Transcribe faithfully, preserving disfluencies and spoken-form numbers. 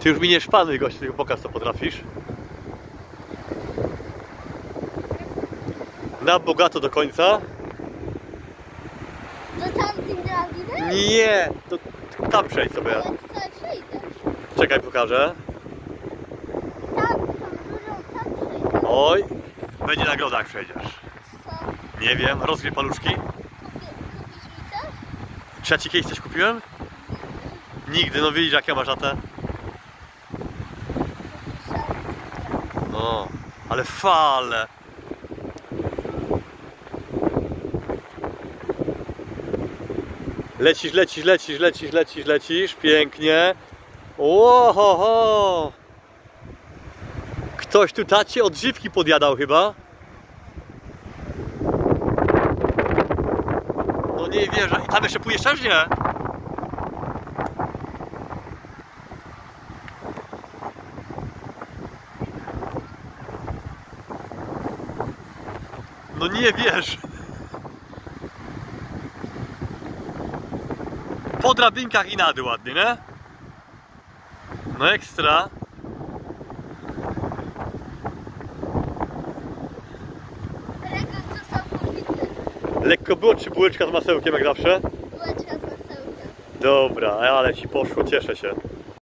Ty już mi nie szpanuj, gościu, tylko pokaż, co potrafisz. Na bogato do końca. Do tamtym drabiny? Nie, to tam przejdź sobie. Ja tutaj przejdę. Czekaj, pokażę. Tam, tą dużą, tam przejdę. Oj, będzie nagroda, jak przejdziesz. Co? Nie wiem, rozgrzej paluszki. Kupi, kupisz mi coś? Czy ja ci kiedyś coś kupiłem? Nigdy, no widzisz, jak ja masz atę. No, ale fale. Lecisz, lecisz, lecisz, lecisz, lecisz, lecisz. Pięknie. Ohoho. Ktoś tu tacie odżywki podjadał chyba. No nie wierzę. I tam jeszcze pójdziesz też, nie? No nie wierzę. Po drabinkach i na dół ładnie, nie? No ekstra. Lekko to są furwity. Lekko było, czy bułeczka z masełkiem jak zawsze? Bułeczka z masełkiem. Dobra, ale ci poszło, cieszę się.